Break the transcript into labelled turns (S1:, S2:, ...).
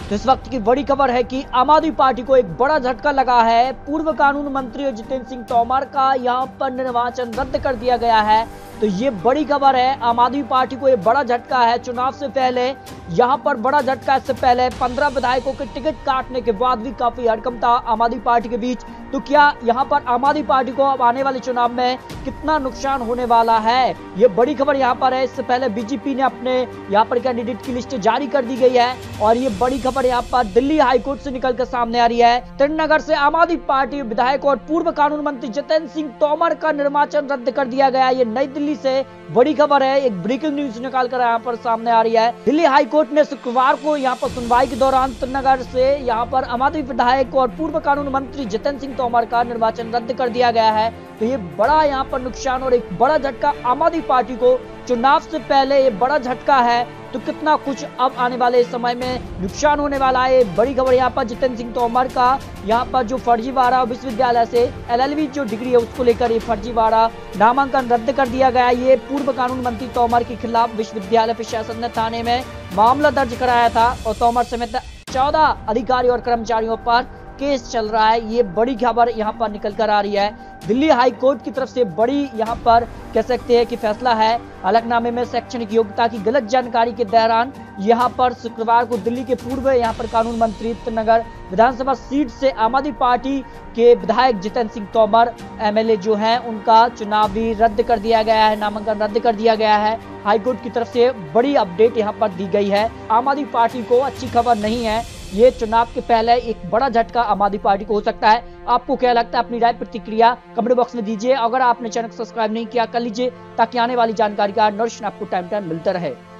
S1: तो इस वक्त की बड़ी खबर है कि आम आदमी पार्टी को एक बड़ा झटका लगा है। पूर्व कानून मंत्री जितेंद्र सिंह तोमर का यहां पर निर्वाचन रद्द कर दिया गया है। तो ये बड़ी खबर है, आम आदमी पार्टी को ये बड़ा झटका है। चुनाव से पहले यहां पर बड़ा झटका। इससे पहले 15 विधायकों के टिकट काटने के बाद भी काफी हड़कंप था आम आदमी पार्टी के बीच। तो क्या यहां पर आम आदमी पार्टी को अब आने वाले चुनाव में कितना नुकसान होने वाला है, ये बड़ी खबर यहां पर है। इससे पहले बीजेपी ने अपने यहां पर कैंडिडेट की लिस्ट जारी कर दी गई है और ये बड़ी खबर यहां पर दिल्ली हाईकोर्ट से निकलकर सामने आ रही है। त्रिनगर से आम आदमी पार्टी विधायक और पूर्व कानून मंत्री जितेंद्र सिंह तोमर का निर्वाचन रद्द कर दिया गया। ये नई दिल्ली से बड़ी खबर है, एक ब्रेकिंग न्यूज निकालकर यहाँ पर सामने आ रही है। दिल्ली हाईकोर्ट ने शुक्रवार को यहाँ पर सुनवाई के दौरान त्रिनगर से यहाँ पर आम आदमी विधायक और पूर्व कानून मंत्री जितेंद्र सिंह तोमर का निर्वाचन रद्द कर दिया गया है। तो ये बड़ा यहाँ पर नुकसान और एक बड़ा झटका आम आदमी पार्टी को। चुनाव से पहले ये बड़ा झटका है, तो कितना कुछ अब आने वाले समय में नुकसान होने वाला है। बड़ी खबर यहाँ पर जितेंद्र सिंह तोमर का यहाँ पर जो फर्जीवाड़ा विश्वविद्यालय से LLB जो डिग्री है उसको लेकर ये फर्जीवाड़ा नामांकन रद्द कर दिया गया। ये पूर्व कानून मंत्री तोमर के खिलाफ विश्वविद्यालय प्रशासन ने थाने में मामला दर्ज कराया था और तोमर समेत 14 अधिकारी और कर्मचारियों पर केस चल रहा है। ये बड़ी खबर यहाँ पर निकल कर आ रही है। दिल्ली हाई कोर्ट की तरफ से बड़ी यहाँ पर कह सकते हैं कि फैसला है। हलफनामे में शैक्षणिक योग्यता की गलत जानकारी के दौरान यहाँ पर शुक्रवार को दिल्ली के पूर्व यहाँ पर कानून मंत्री त्रिनगर विधानसभा सीट से आम आदमी पार्टी के विधायक जितेंद्र सिंह तोमर MLA जो हैं उनका चुनाव भी रद्द कर दिया गया है, नामांकन रद्द कर दिया गया है। हाईकोर्ट की तरफ से बड़ी अपडेट यहाँ पर दी गई है। आम आदमी पार्टी को अच्छी खबर नहीं है, ये चुनाव के पहले एक बड़ा झटका आम आदमी पार्टी को हो सकता है। आपको क्या लगता है, अपनी राय प्रतिक्रिया कमेंट बॉक्स में दीजिए। अगर आपने चैनल को सब्सक्राइब नहीं किया कर लीजिए ताकि आने वाली जानकारी का नोटिफिकेशन आपको टाइम टाइम मिलता रहे।